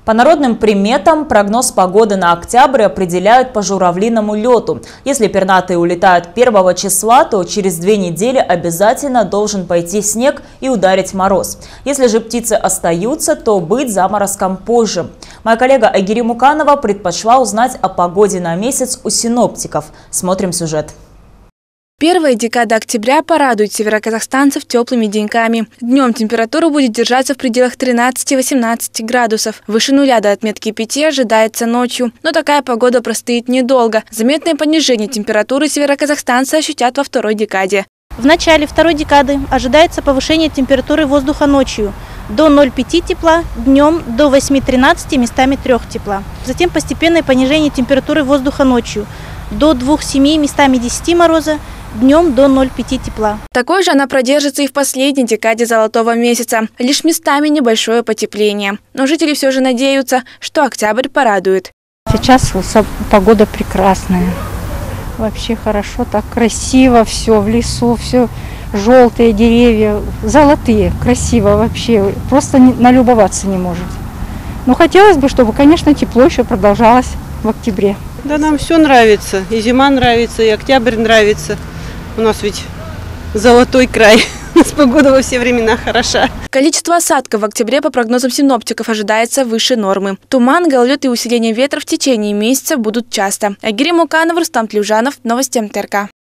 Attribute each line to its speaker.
Speaker 1: По народным приметам прогноз погоды на октябрь определяют по журавлиному лету. Если пернатые улетают 1 числа, то через 2 недели обязательно должен пойти снег и ударить мороз. Если же птицы остаются, то быть заморозком позже. Моя коллега Айгерим Муканова предпочла узнать о погоде на месяц у синоптиков. Смотрим сюжет.
Speaker 2: Первая декада октября порадует североказахстанцев теплыми деньками. Днем температура будет держаться в пределах 13-18 градусов. Выше нуля до отметки 5 ожидается ночью. Но такая погода простоит недолго. Заметное понижение температуры североказахстанцы ощутят во второй декаде.
Speaker 3: В начале второй декады ожидается повышение температуры воздуха ночью до 0,5 тепла, днем до 8-13, местами 3 тепла. Затем постепенное понижение температуры воздуха ночью до 2,7, местами 10 мороза, днем до 0,5 тепла.
Speaker 2: Такой же она продержится и в последней декаде золотого месяца. Лишь местами небольшое потепление. Но жители все же надеются, что октябрь порадует.
Speaker 4: Сейчас погода прекрасная. Вообще хорошо, так красиво все в лесу, все желтые деревья, золотые, красиво вообще. Просто налюбоваться не может. Но хотелось бы, чтобы, конечно, тепло еще продолжалось в октябре.
Speaker 5: Да, нам все нравится. И зима нравится, и октябрь нравится. У нас ведь золотой край. У нас погода во все времена хороша.
Speaker 2: Количество осадков в октябре по прогнозам синоптиков ожидается выше нормы. Туман, гололед и усиление ветра в течение месяца будут часто. Айгерим Муканова, Рустам Тлюжанов, новости МТРК.